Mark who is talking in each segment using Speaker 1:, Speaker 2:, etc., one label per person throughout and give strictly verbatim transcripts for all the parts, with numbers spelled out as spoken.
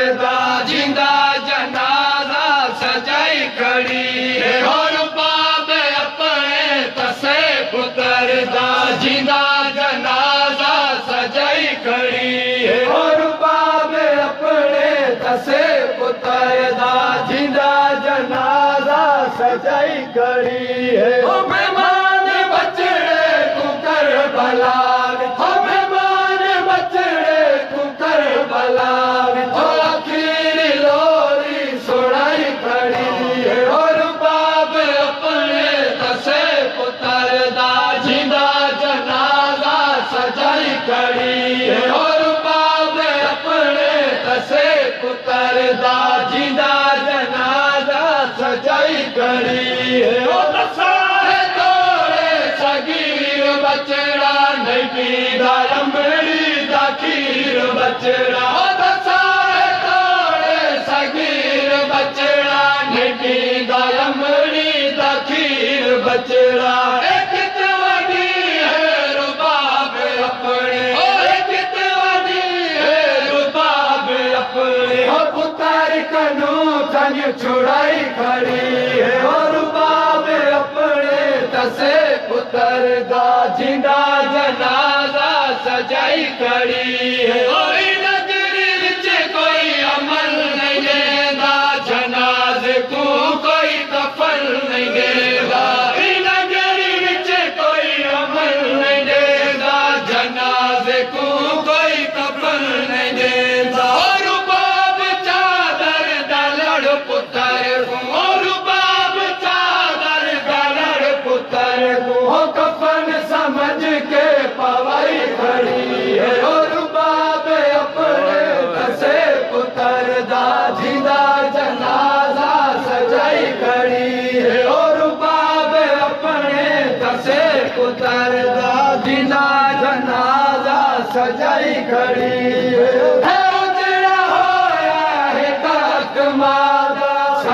Speaker 1: दा जिंदा जनाजा सजाई खड़ी है और बाप अपने तसे पुत्र दा जिंदा जनाजा सजाई खड़ी है और बाप अपने तसे पुत्र दा जिंदा जनाजा सजाई खड़ी है ओ मेहमान बचड़े तू कर भला ओ मेहमान बचड़े तू कर भला ओ आखिर लोरी सुनाई खड़ी है और बाप अपने तसे पुत्र दा जिंदा जनाजा सजाई खड़ी है और बाप अपने तसे पुत्र दा जिंदा जनाजा सजाई खड़ी है ओ तसारे तोड़े सगीर बचड़ा नहीं पीदा अमड़ी दा खीर बचड़ा ओ तसारे तोड़े सगीर बचड़ा नहीं पीदा अमड़ी दा खीर बचड़ा एक वडी है रुबाब अपने ओ एक वडी है रुबाब अपने ओ पुत्र कनू तन छुड़ाई खड़ी है और बाप अपने तसे पुत्र दा जिंदा जनाजा सजाई खड़ी है और नगरी विच कोई अमल नहीं देदा जनाजे को कोई कफन नहीं देदा नगरी विच कोई अमल नहीं देदा जनाजे को कोई कफन नहीं देदा और बाप चादर दलड़ पुत्र को और बाप चादर दलड़ पुत्र को कफन समझ के पवाई खड़ी है और बाप अपने तसे पुत्र दा जिंदा जनाजा सजाई खड़ी है और बाप अपने तसे पुत्र दा जिंदा जनाजा सजाई खड़ी है उजड़ा होया है काक मादा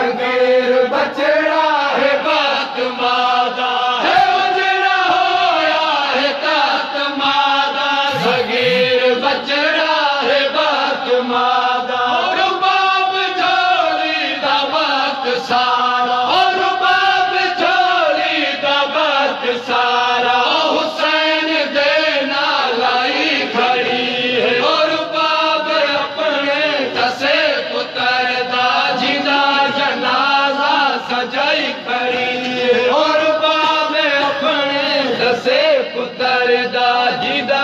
Speaker 1: सगीर बचड़ा है बात मादा है उजड़ा होया है काक मादा सगीर बचड़ा है बात मादा और बाप झोली दा बात सारा और बाप झोली दा बात सारा हुसैन देना लाई खड़ी है और बाप अपने तसे पुत्र दा जिंदा जनाजा सजाई खड़ी है और बाप अपने तसे पुत्र दा जिंदा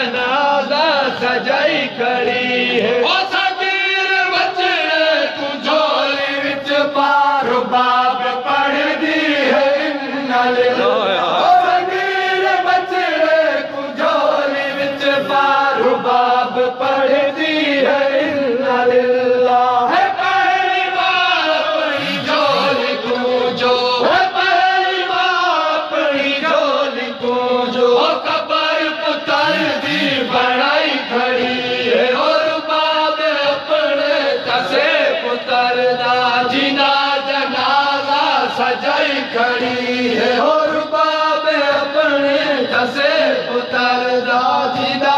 Speaker 1: जनाजा सजाई खड़ी है ओ सगीर बचड़े तू झोली विच पार बाप पढ़ दी है इन्ना लिल्लाह ओ सगीर बचड़े तू झोली विच पार बाप पढ़ दी है इन्ना लिल्लाह है पहली बार अपनी झोली तू जो है पहली बार अपनी झोली तू जो कबर पुत्र दी बनाई खड़ी है और बाप अपने तसे पुत्र दा जिंदा जनाजा सजाई खड़ी है और बाप अपने तसे पुत्र दा जिंदा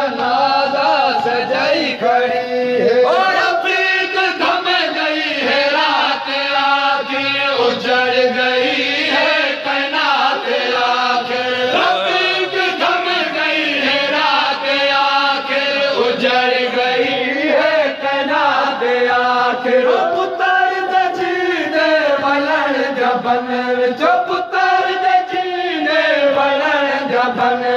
Speaker 1: जनाजा सजाई खड़ी है और अफरीक थम गई है रात आके उजड़ गई है कैनात आके अफरीक थम गई है रात आके उजड़ गई है कैनात आके ओ पुत्र दे जीने वलन जबन विच पुत्र दे जीने वलन जबन